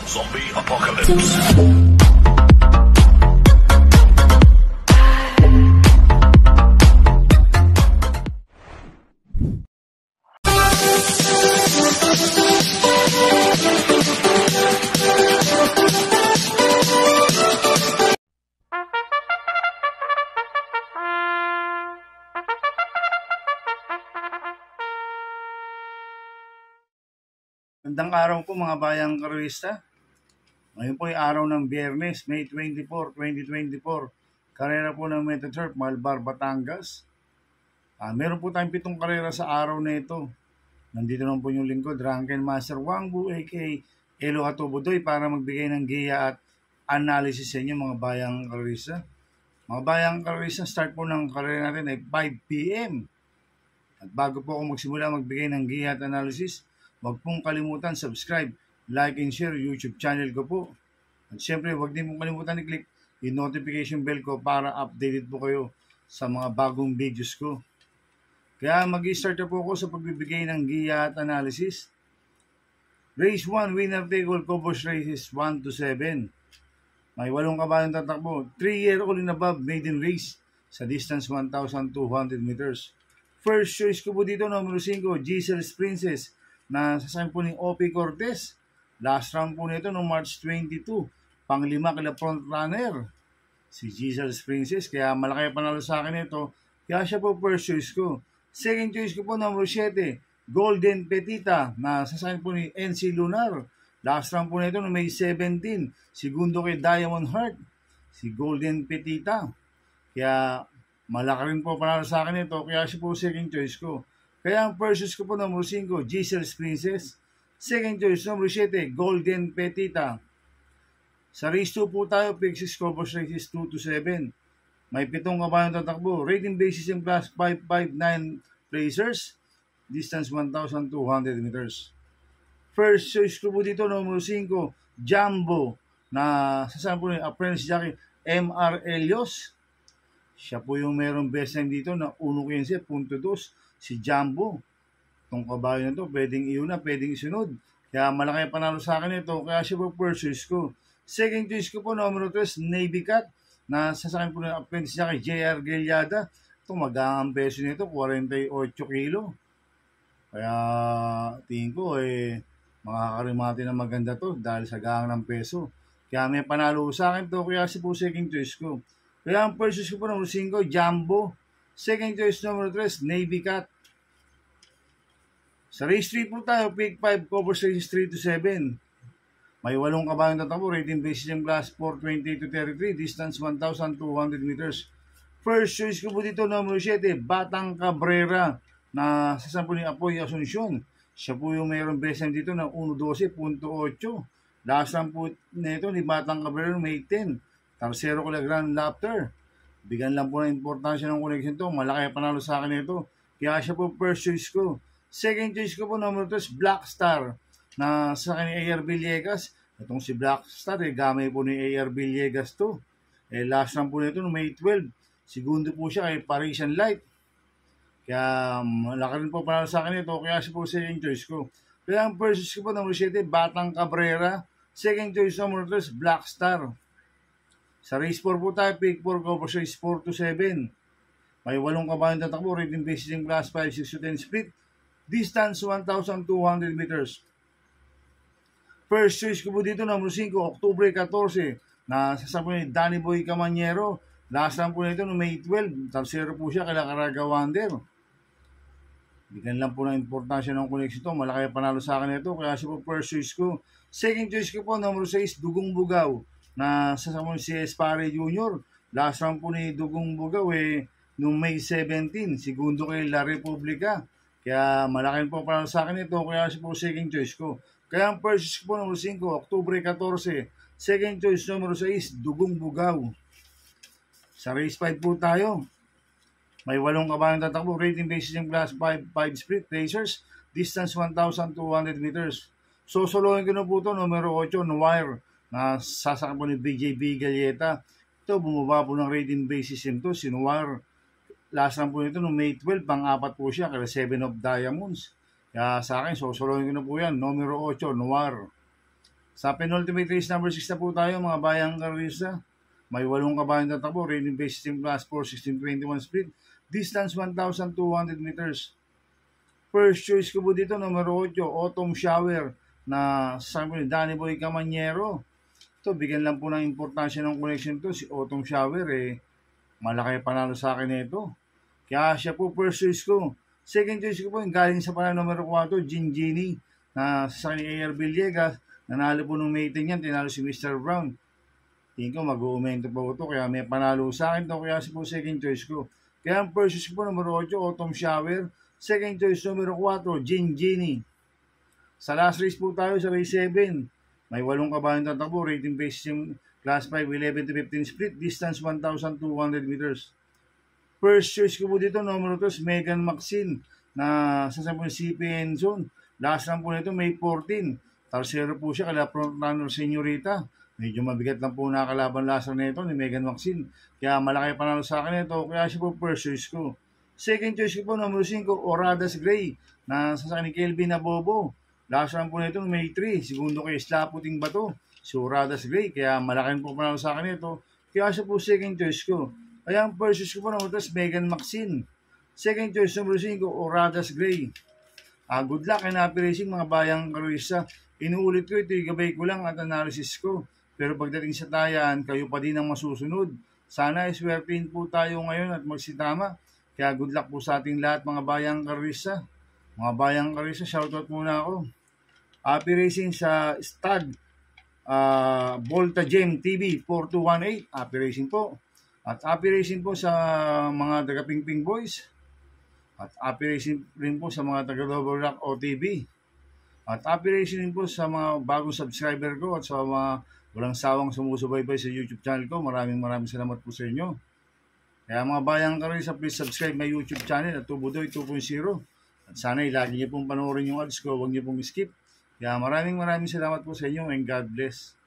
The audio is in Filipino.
Zombie Apocalypse. Magandang araw po mga bayang karista. Ngayon po ay araw ng Biyernes, May 24, 2024. Karera po ng Metasurf, Malbar, Batangas. Meron po tayong 7 karera sa araw na ito. Nandito naman po yung lingkod, Drunken Master Wangbu, aka Elo Hatubudoy, para magbigay ng giya at analysis sa inyo mga bayang karista. Mga bayang karista, start po ng karera natin ay 5 p.m. At bago po ako magsimula magbigay ng giya at analysis, huwag pong kalimutan subscribe, like and share YouTube channel ko po. At syempre, huwag din pong kalimutan i-click yung notification bell ko para updated po kayo sa mga bagong videos ko. Kaya mag-start na po ako sa pagbibigay ng giya at analysis. Race 1, winner take all, Cobos races 1 to 7. May 8 kabayong tatakbo. 3-year-old and above maiden race sa distance 1,200 meters. First choice ko po dito, numero 5, Giselle's Princess, na sasama po ni O.P. Cortez. Last round po nito noong March 22. Pang-5 kila front runner, si Giselle's Princess. Kaya malaki panalo sa akin ito. Kaya siya po first choice ko. Second choice ko po, number 7, Golden Petita, na sasama po ni NC Lunar. Last round po nito noong May 17. Segundo kay Diamond Heart, si Golden Petita. Kaya malaki rin po panalo sa akin ito. Kaya siya po second choice ko. Kaya ang first choice ko po, number 5, Giselle's Princess. Second choice, number 7, Golden Petita. Sa race 2 po tayo, pick 6 Cobos races 2 to 7. May 7 kabayong tatakbo. Rating basis yung class 559 racers. Distance 1,200 meters. First choice ko po dito, number 5, Jumbo, na sasama po ni apprentice jockey M.R. Elios. Siya po yung merong best time dito na 1.15.2. Si Jumbo. Itong kabayo na ito, pwedeng iuna, pwedeng isunod. Kaya malaki panalo sa akin ito, kaya siya po first choice ko. Second choice ko po, numero 3, Navy Cat, na sasakin po ng apprentice niya kay J.R. Giliada. Ito, magang peso nito, 48 kilo. Kaya tingin ko, makakarimati na maganda to dahil sa gang ng peso. Kaya may panalo sa akin to, kaya siya po second choice ko. Kaya ang first choice ko po, numero 5, Jumbo. Second choice, number 3, Navy Cat. Sa race 3 po tayo, pick 5, Cobos races 3 to 7. May 8 kabayong tatakbo, rating basis yung class 420 to 33, distance 1,200 meters. First choice ko po dito, number 7, Batang Cabrera, na sasampo ni Apoy Asuncion. Siya po yung mayroong best time dito na 1.12.8. Last time po nito ni Batang Cabrera, May 10. Tercero ko la Grand Laughter. Bigyan lang po ng importansya ng connection to. Malaki panalo sa akin ito. Kaya siya po first choice ko. Second choice ko po, number 3, Black Star, na sa akin ni A.R. Villegas. Itong si Black Star, gamay po ni A.R. Villegas to. Last round po nito, no May 12. Segundo po siya kay Parisian Light. Kaya malaki rin po panalo sa akin ito. Kaya siya po second choice ko. Kaya ang first choice ko po, number 7, Batang Cabrera. Second choice, number 3, Black Star. Sa race 4 po tayo, pick 4, Cobos race 4 to 7. May 8 kabayong tatakbo, rating basis yung class 5, 6 to 10 split. Distance 1,200 meters. First choice ko po dito, number 5, Oktubre 14, na sasama ni Danny Boy Camanyero. Last time po nito, no May 12. Tercero po siya, kaya Caraga Wander. Bigyan lang po ng importansya ng connection to. Malaki panalo sa akin ito, kaya siya po first choice ko. Second choice ko po, number 6, Dugong Bugaw, na sasama si Espare Jr. Last round po ni Dugong Bugaw, noong May 17. Segundo kay La Republica. Kaya malaki po panalo sa akin ito, kaya siya po second choice ko. Kaya ang first choice ko po, number 5, Oktubre 14. Second choice, number 6, Dugong Bugaw. Sa race 5 po tayo. May 8 kabayong tatakbo. Rating basis yung class 5 split racers. Distance 1,200 meters. Sosolohin ko na po ito, numero 8, Noir, na sasakyan po ni BJB Galleta. Ito, bumaba po ng rating basis ito, si Noir. Last lang po nito, noong May 12, pang-4 po siya, kaya 7 of Diamonds. Kaya sa akin, sosolohin ko na po yan, numero 8, Noir. Sa penultimate race number 6 na po tayo mga bayang karista. May 8 kabayang tatakbo, rating base 16 plus 4, 16-21 speed, distance 1,200 meters. First choice ko po dito, numero 8, Autumn Shower na sabi ni Danny Boy Camanyero. Ito, bigyan lang po ng importansya ng connection to. Si Autumn Shower, malaki panalo sa akin nito. Kaya siya po first choice ko. Second choice ko po, galing sa panalo numero 4, Gingini, na sa AR Villegas. Nanalo po nung mating yan, tinalo si Mr. Brown. Tingin ko mag-uumento po ito, kaya may panalo sa akin to, kaya si po second choice ko. Kaya ang first choice ko po, numero 8, Autumn Shower. Second choice, numero 4, Gingini. Sa last race po tayo, sa race 7, may 8 kabayang tatakbo, rating base yung class 5, 11-15 split, distance 1,200 meters. First choice ko po dito, numero 2, Megan Maxine, na sa CPN zone. Last run po nito, May 14. Tarsero po siya, kala frontrunner Senyorita. Medyo mabigat lang po nakakalaban last run nito ni Megan Maxine. Kaya malaki panalo sa akin ito, kaya siya po first choice ko. Second choice ko po, numero 5, Oradas Gray, na sa ni Kelvin Abobo. Last run po nito, May 3. Segundo kay Slaputing Bato, si Oradas Gray. Kaya malaki po panalo sa akin ito, kaya siya po second choice ko. Kaya ang first choice ko po numero 2, Megan Maxine. Second choice, numero 5, Oradas Gray. Good luck and happy racing mga bayang karista. Inuulit ko ito, gabay ko lang at analysis ko. Pero pagdating sa tayan, kayo pa din ang masusunod. Sana iswertein po tayo ngayon at magsitama. Kaya good luck po sa ating lahat mga bayang karista. Mga bayang karista, shoutout muna ako. Happy racing sa Stag Volta Gem TV 4218. Happy racing po. At happy racing po sa mga taga-Pingping Boys. At happy racing rin po sa mga taga-Double Rock OTV. At happy racing rin po sa mga bagong subscriber ko at sa mga walang sawang sumusubaybay sa YouTube channel ko. Maraming salamat po sa inyo. Kaya mga bayang karista, please subscribe my YouTube channel at Tubudoy 2.0. At sana lagi niyo pong panoorin yung ads ko, huwag niyo pong skip. Kaya maraming salamat po sa inyo and God bless.